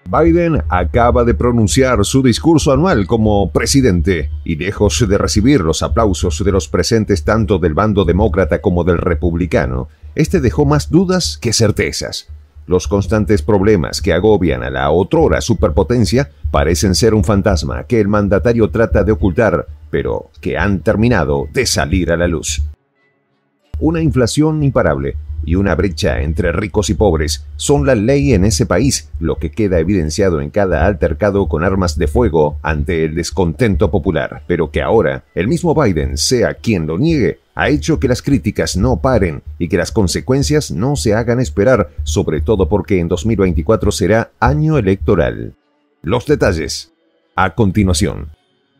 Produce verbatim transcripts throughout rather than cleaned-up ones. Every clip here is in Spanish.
Biden acaba de pronunciar su discurso anual como presidente y lejos de recibir los aplausos de los presentes tanto del bando demócrata como del republicano, este dejó más dudas que certezas. Los constantes problemas que agobian a la otrora superpotencia parecen ser un fantasma que el mandatario trata de ocultar, pero que han terminado de salir a la luz. Una inflación imparable y una brecha entre ricos y pobres son la ley en ese país, lo que queda evidenciado en cada altercado con armas de fuego ante el descontento popular, pero que ahora el mismo Biden, sea quien lo niegue, ha hecho que las críticas no paren y que las consecuencias no se hagan esperar, sobre todo porque en dos mil veinticuatro será año electoral. Los detalles, a continuación.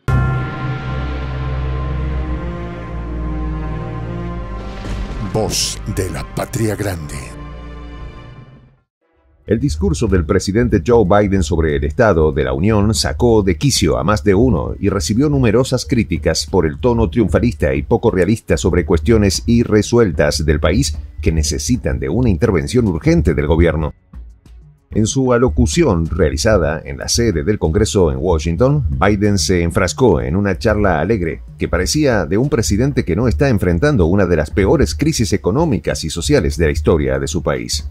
Voz de la Patria Grande. El discurso del presidente Joe Biden sobre el Estado de la Unión sacó de quicio a más de uno y recibió numerosas críticas por el tono triunfalista y poco realista sobre cuestiones irresueltas del país que necesitan de una intervención urgente del gobierno. En su alocución realizada en la sede del Congreso en Washington, Biden se enfrascó en una charla alegre que parecía de un presidente que no está enfrentando una de las peores crisis económicas y sociales de la historia de su país.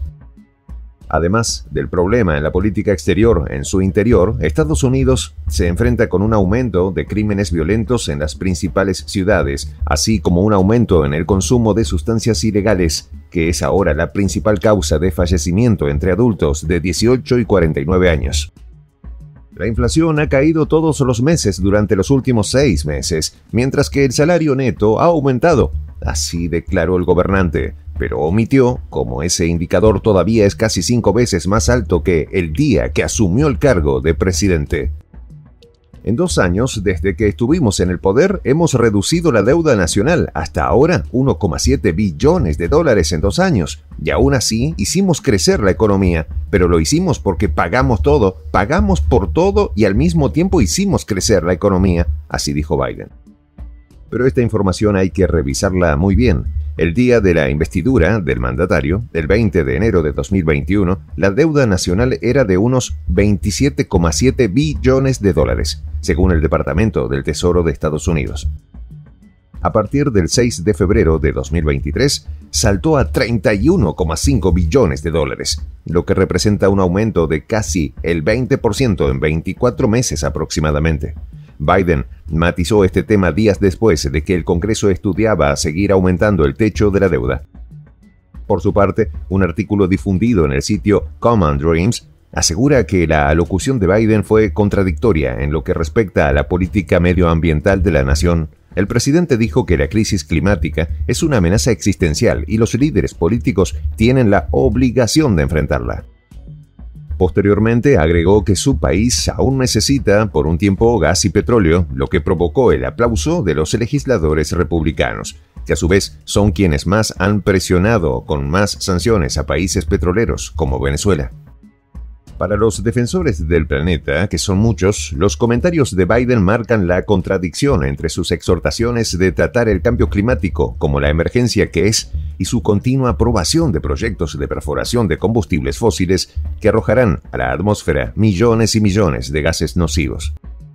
Además del problema en la política exterior, en su interior, Estados Unidos se enfrenta con un aumento de crímenes violentos en las principales ciudades, así como un aumento en el consumo de sustancias ilegales, que es ahora la principal causa de fallecimiento entre adultos de dieciocho y cuarenta y nueve años. La inflación ha caído todos los meses durante los últimos seis meses, mientras que el salario neto ha aumentado, así declaró el gobernante, pero omitió cómo ese indicador todavía es casi cinco veces más alto que el día que asumió el cargo de presidente. En dos años, desde que estuvimos en el poder, hemos reducido la deuda nacional hasta ahora uno coma siete billones de dólares en dos años, y aún así hicimos crecer la economía, pero lo hicimos porque pagamos todo, pagamos por todo y al mismo tiempo hicimos crecer la economía, así dijo Biden. Pero esta información hay que revisarla muy bien. El día de la investidura del mandatario, el veinte de enero de dos mil veintiuno, la deuda nacional era de unos veintisiete coma siete billones de dólares, según el Departamento del Tesoro de Estados Unidos. A partir del seis de febrero de dos mil veintitrés, saltó a treinta y uno coma cinco billones de dólares, lo que representa un aumento de casi el veinte por ciento en veinticuatro meses aproximadamente. Biden matizó este tema días después de que el Congreso estudiaba seguir aumentando el techo de la deuda. Por su parte, un artículo difundido en el sitio Common Dreams asegura que la alocución de Biden fue contradictoria en lo que respecta a la política medioambiental de la nación. El presidente dijo que la crisis climática es una amenaza existencial y los líderes políticos tienen la obligación de enfrentarla. Posteriormente agregó que su país aún necesita por un tiempo gas y petróleo, lo que provocó el aplauso de los legisladores republicanos, que a su vez son quienes más han presionado con más sanciones a países petroleros como Venezuela. Para los defensores del planeta, que son muchos, los comentarios de Biden marcan la contradicción entre sus exhortaciones de tratar el cambio climático como la emergencia que es y su continua aprobación de proyectos de perforación de combustibles fósiles que arrojarán a la atmósfera millones y millones de gases nocivos.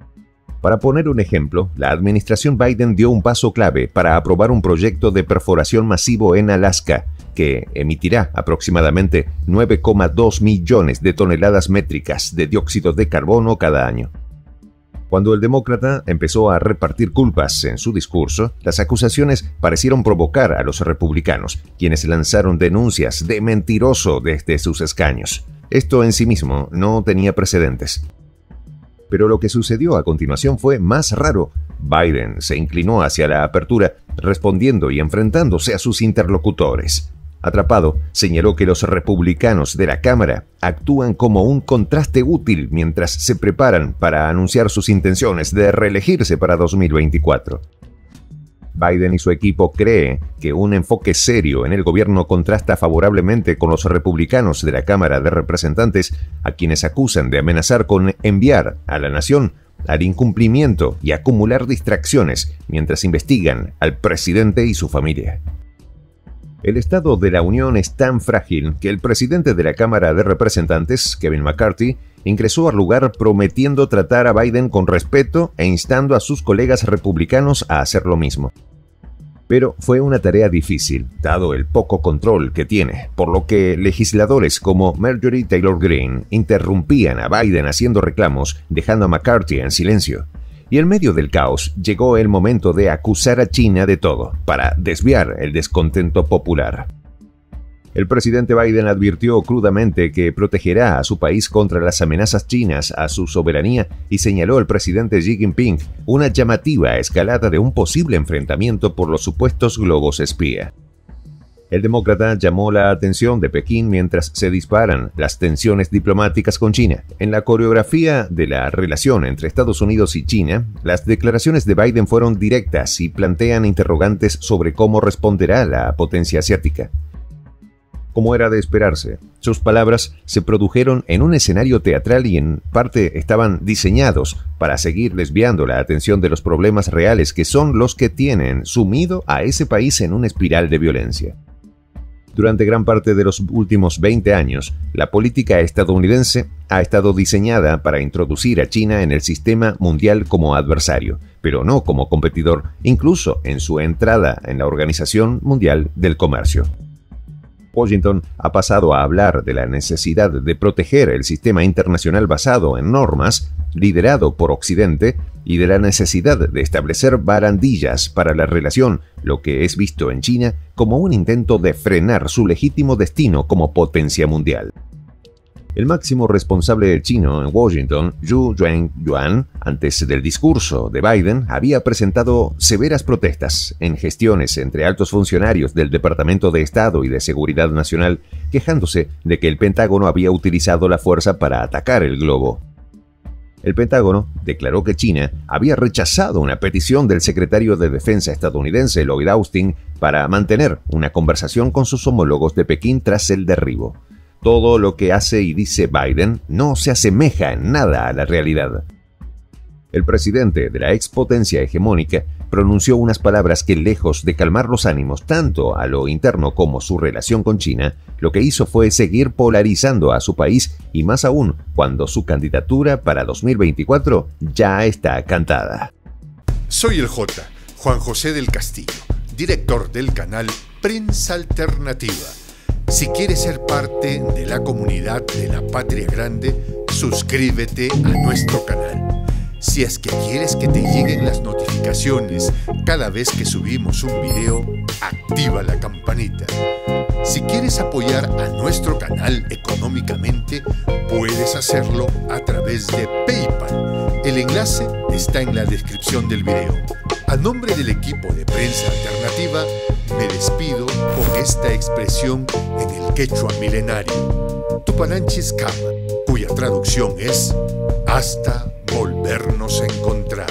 Para poner un ejemplo, la administración Biden dio un paso clave para aprobar un proyecto de perforación masivo en Alaska, que emitirá aproximadamente nueve coma dos millones de toneladas métricas de dióxido de carbono cada año. Cuando el demócrata empezó a repartir culpas en su discurso, las acusaciones parecieron provocar a los republicanos, quienes lanzaron denuncias de mentiroso desde sus escaños. Esto en sí mismo no tenía precedentes. Pero lo que sucedió a continuación fue más raro. Biden se inclinó hacia la apertura, respondiendo y enfrentándose a sus interlocutores. Atrapado, señaló que los republicanos de la Cámara actúan como un contraste útil mientras se preparan para anunciar sus intenciones de reelegirse para dos mil veinticuatro. Biden y su equipo creen que un enfoque serio en el gobierno contrasta favorablemente con los republicanos de la Cámara de Representantes, a quienes acusan de amenazar con enviar a la nación al incumplimiento y acumular distracciones mientras investigan al presidente y su familia. El estado de la Unión es tan frágil que el presidente de la Cámara de Representantes, Kevin McCarthy, ingresó al lugar prometiendo tratar a Biden con respeto e instando a sus colegas republicanos a hacer lo mismo. Pero fue una tarea difícil, dado el poco control que tiene, por lo que legisladores como Marjorie Taylor Greene interrumpían a Biden haciendo reclamos, dejando a McCarthy en silencio. Y en medio del caos llegó el momento de acusar a China de todo, para desviar el descontento popular. El presidente Biden advirtió crudamente que protegerá a su país contra las amenazas chinas a su soberanía y señaló al presidente Xi Jinping una llamativa escalada de un posible enfrentamiento por los supuestos globos espía. El demócrata llamó la atención de Pekín mientras se disparan las tensiones diplomáticas con China. En la coreografía de la relación entre Estados Unidos y China, las declaraciones de Biden fueron directas y plantean interrogantes sobre cómo responderá la potencia asiática. Como era de esperarse, sus palabras se produjeron en un escenario teatral y en parte estaban diseñados para seguir desviando la atención de los problemas reales que son los que tienen sumido a ese país en una espiral de violencia. Durante gran parte de los últimos veinte años, la política estadounidense ha estado diseñada para introducir a China en el sistema mundial como adversario, pero no como competidor, incluso en su entrada en la Organización Mundial del Comercio. Washington ha pasado a hablar de la necesidad de proteger el sistema internacional basado en normas, liderado por Occidente, y de la necesidad de establecer barandillas para la relación, lo que es visto en China como un intento de frenar su legítimo destino como potencia mundial. El máximo responsable chino en Washington, Zhu Yuan, antes del discurso de Biden, había presentado severas protestas en gestiones entre altos funcionarios del Departamento de Estado y de Seguridad Nacional, quejándose de que el Pentágono había utilizado la fuerza para atacar el globo. El Pentágono declaró que China había rechazado una petición del secretario de Defensa estadounidense Lloyd Austin para mantener una conversación con sus homólogos de Pekín tras el derribo. Todo lo que hace y dice Biden no se asemeja en nada a la realidad. El presidente de la expotencia hegemónica pronunció unas palabras que, lejos de calmar los ánimos tanto a lo interno como su relación con China, lo que hizo fue seguir polarizando a su país y más aún cuando su candidatura para dos mil veinticuatro ya está cantada. Soy el J, Juan José del Castillo, director del canal Prensa Alternativa. Si quieres ser parte de la comunidad de la Patria Grande, suscríbete a nuestro canal. Si es que quieres que te lleguen las notificaciones cada vez que subimos un video, activa la campanita. Si quieres apoyar a nuestro canal económicamente, puedes hacerlo a través de PayPal. El enlace está en la descripción del video. A nombre del equipo de Prensa Alternativa, me despido con esta expresión en el quechua milenario, Tupananchis Kama, cuya traducción es hasta volvernos a encontrar.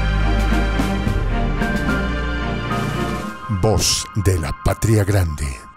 Voz de la Patria Grande.